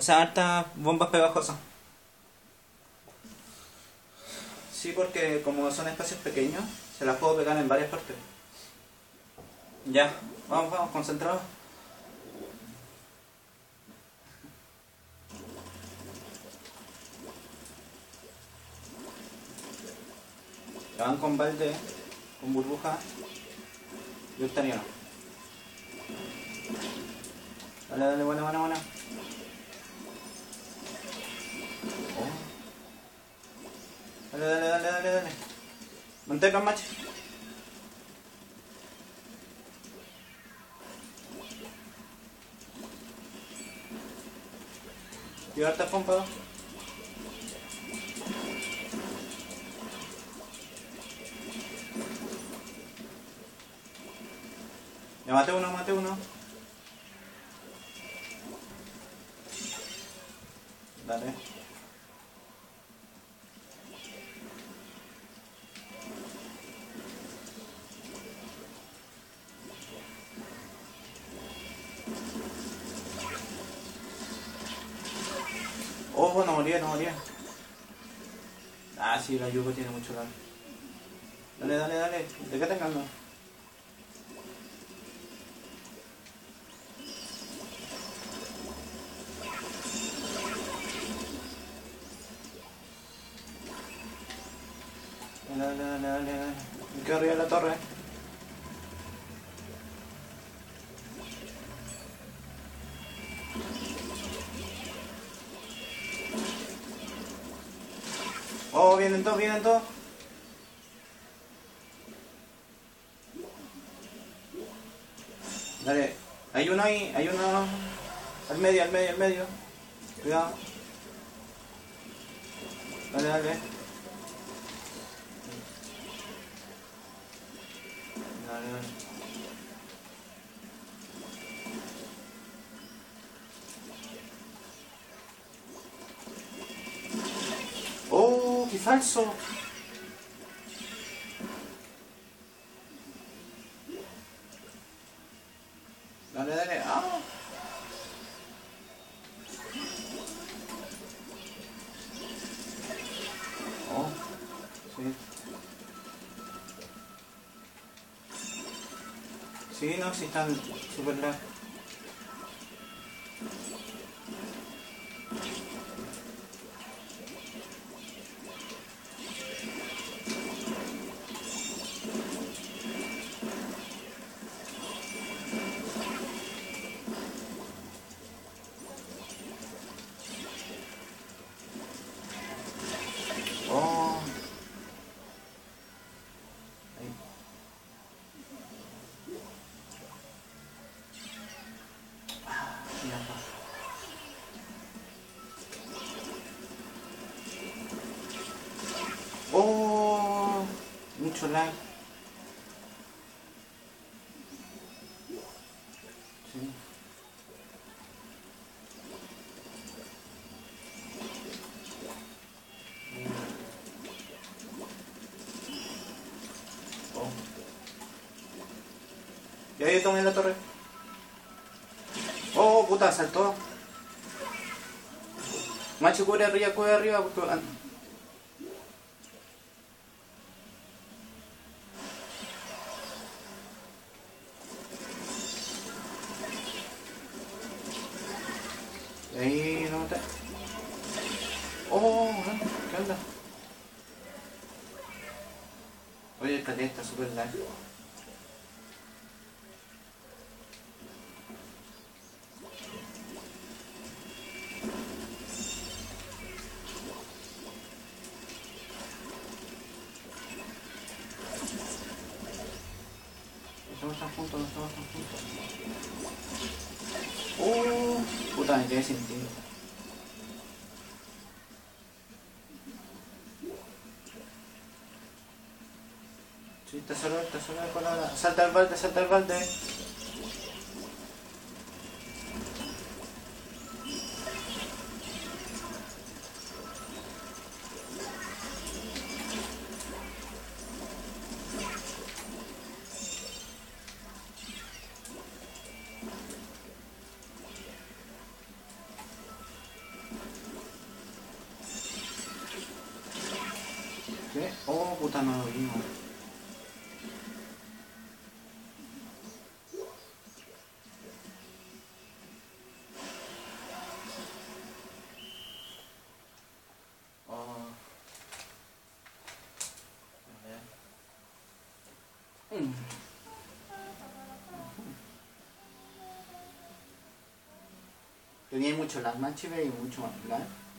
O sea, hartas bombas pegajosas. Sí, porque como son espacios pequeños, se las puedo pegar en varias partes. Ya, vamos, vamos, concentrados. Ya van con balde, con burbuja. Yo estaría no. Dale, dale, buena, buena, buena. Oh. Dale, dale, dale, dale, dale. Manteca, macho. Y harta pompa. Ya maté uno, maté uno. Dale. Oh, no moría, no moría. Ah, sí, la yugo tiene mucho lag. Dale, dale, dale. ¿De qué tengan? Dale, dale, dale, dale, dale. Me quedo arriba de la torre. Oh, vienen todos, vienen todos. Dale, hay uno ahí, hay uno al medio, al medio, al medio. Cuidado. Dale, dale. Dale, dale. Oh, qué falso. Dale, dale. Ah. Oh, sí. Sí, no, sí están super lag. Oh. Ahí. Ya está. Oh, mucho lag. Sí. Oh. Y ahí tomé la torre. Oh, puta, saltó. Macho, cubre arriba, porque... Y ahí no maté. Oh, ¿qué onda? Oye, el caleta está súper largo. No estamos tan juntos, no estamos tan juntos. Puta, me quedé sin tiro. Sí, está solo con la... Salta al balde, salta al balde. esa no lo vimos. Oh. A ver. Tenía mucho lag, más chévere y mucho más lag.